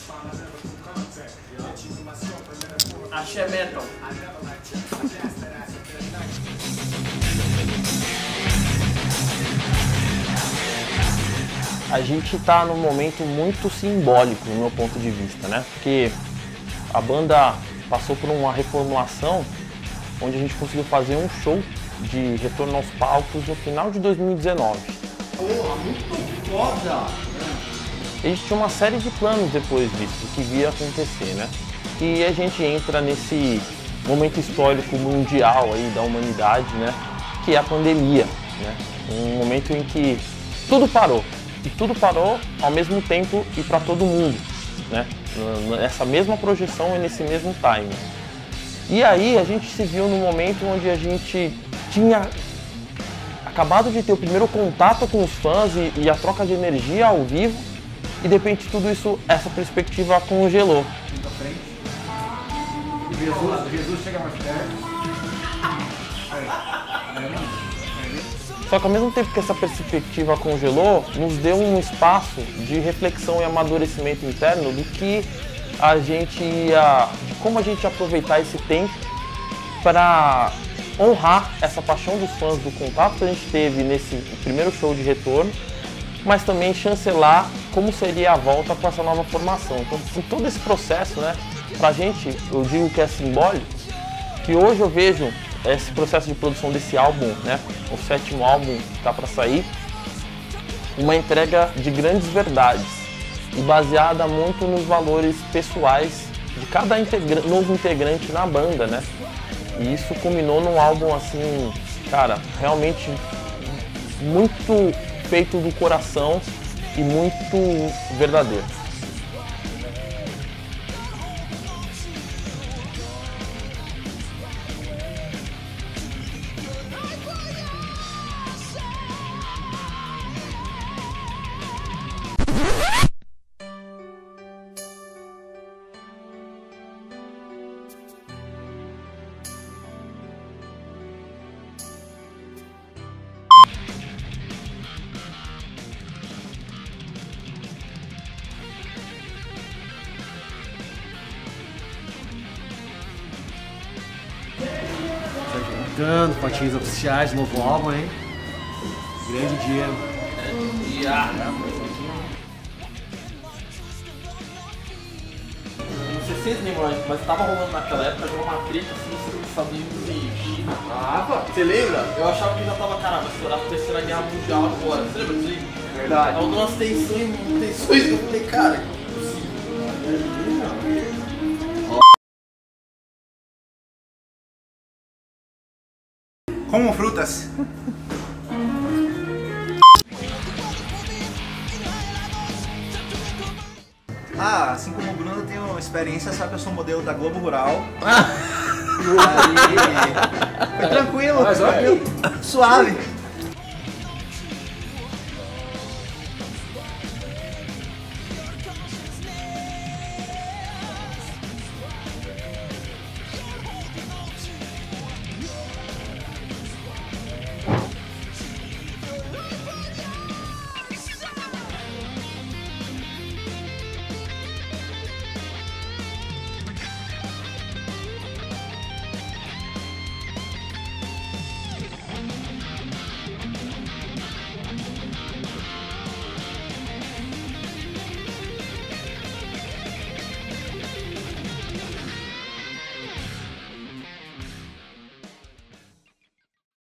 Axé Metal. A gente está num momento muito simbólico, no meu ponto de vista, né? Porque a banda passou por uma reformulação onde a gente conseguiu fazer um show de retorno aos palcos no final de 2019. Porra, muito foda! A gente tinha uma série de planos depois disso, do que via acontecer, né? E a gente entra nesse momento histórico mundial aí da humanidade, né? Que é a pandemia, né? Um momento em que tudo parou. E tudo parou ao mesmo tempo e para todo mundo, né? Nessa mesma projeção e nesse mesmo timing. E aí a gente se viu num momento onde a gente tinha acabado de ter o primeiro contato com os fãs e a troca de energia ao vivo, e de repente tudo isso, essa perspectiva congelou. Pra frente. Jesus chega mais perto. Só que ao mesmo tempo que essa perspectiva congelou, nos deu um espaço de reflexão e amadurecimento interno do que a gente ia, de como a gente ia aproveitar esse tempo para honrar essa paixão dos fãs do contato que a gente teve nesse primeiro show de retorno, mas também chancelar como seria a volta com essa nova formação. Então, em todo esse processo, né, pra gente, eu digo que é simbólico, que hoje eu vejo esse processo de produção desse álbum, né, o 7º álbum que está para sair, uma entrega de grandes verdades e baseada muito nos valores pessoais de cada novo integrante na banda, né? E isso culminou num álbum assim, cara, realmente muito feito do coração e muito verdadeiro. Juntando, fotinhos oficiais, novo álbum, hein? Grande dia. Não sei se vocês lembram, mas estava rolando naquela época de uma treta assim entre os Estados Unidos e China. Você lembra? Eu achava que já tava, cara, vai estourar a terceira guerra mundial agora. Você lembra disso aí? Verdade. Tava dando umas tensões que eu falei, cara, Como frutas. Ah, assim como o Bruno, eu tenho experiência, sabe? Eu sou modelo da Globo Rural. Aí, foi tranquilo, suave.